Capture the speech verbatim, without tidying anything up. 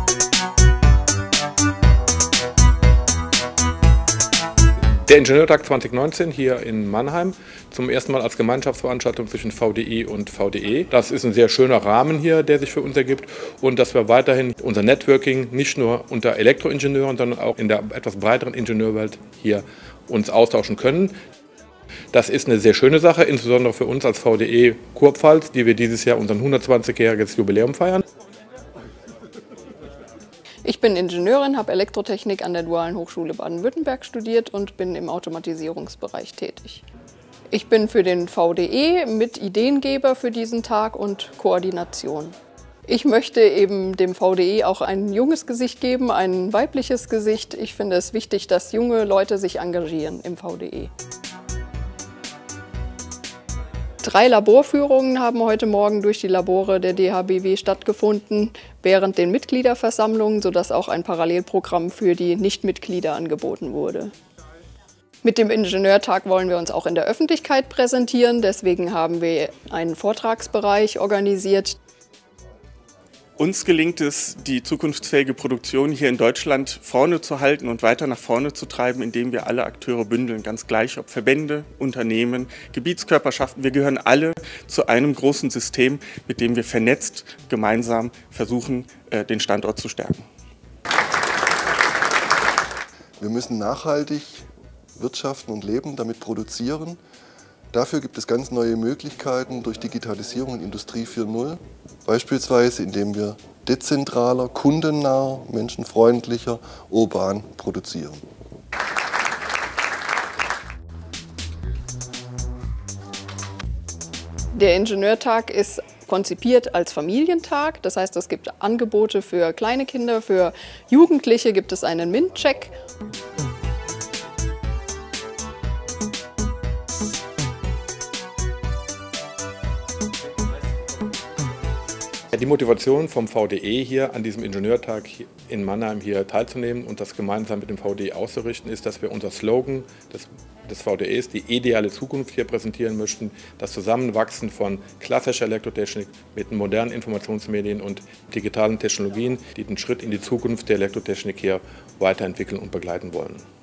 Der Ingenieurtag zweitausendneunzehn hier in Mannheim, zum ersten Mal als Gemeinschaftsveranstaltung zwischen V D I und V D E. Das ist ein sehr schöner Rahmen hier, der sich für uns ergibt, und dass wir weiterhin unser Networking nicht nur unter Elektroingenieuren, sondern auch in der etwas breiteren Ingenieurwelt hier uns austauschen können. Das ist eine sehr schöne Sache, insbesondere für uns als V D E Kurpfalz, die wir dieses Jahr unser hundertzwanzigjähriges Jubiläum feiern. Ich bin Ingenieurin, habe Elektrotechnik an der Dualen Hochschule Baden-Württemberg studiert und bin im Automatisierungsbereich tätig. Ich bin für den V D E mit Ideengeber für diesen Tag und Koordination. Ich möchte eben dem V D E auch ein junges Gesicht geben, ein weibliches Gesicht. Ich finde es wichtig, dass junge Leute sich engagieren im V D E. Drei Laborführungen haben heute Morgen durch die Labore der D H B W stattgefunden, während den Mitgliederversammlungen, sodass auch ein Parallelprogramm für die Nichtmitglieder angeboten wurde. Mit dem Ingenieurtag wollen wir uns auch in der Öffentlichkeit präsentieren, deswegen haben wir einen Vortragsbereich organisiert. Uns gelingt es, die zukunftsfähige Produktion hier in Deutschland vorne zu halten und weiter nach vorne zu treiben, indem wir alle Akteure bündeln, ganz gleich ob Verbände, Unternehmen, Gebietskörperschaften. Wir gehören alle zu einem großen System, mit dem wir vernetzt gemeinsam versuchen, den Standort zu stärken. Wir müssen nachhaltig wirtschaften und leben, damit produzieren. Dafür gibt es ganz neue Möglichkeiten durch Digitalisierung und Industrie vier Punkt null, beispielsweise indem wir dezentraler, kundennah, menschenfreundlicher, urban produzieren. Der Ingenieurtag ist konzipiert als Familientag, das heißt, es gibt Angebote für kleine Kinder, für Jugendliche gibt es einen MINT-Check. Die Motivation vom V D E hier an diesem Ingenieurtag in Mannheim hier teilzunehmen und das gemeinsam mit dem V D E auszurichten, ist, dass wir unser Slogan des, des V D Es, die ideale Zukunft, hier präsentieren möchten. Das Zusammenwachsen von klassischer Elektrotechnik mit modernen Informationsmedien und digitalen Technologien, die den Schritt in die Zukunft der Elektrotechnik hier weiterentwickeln und begleiten wollen.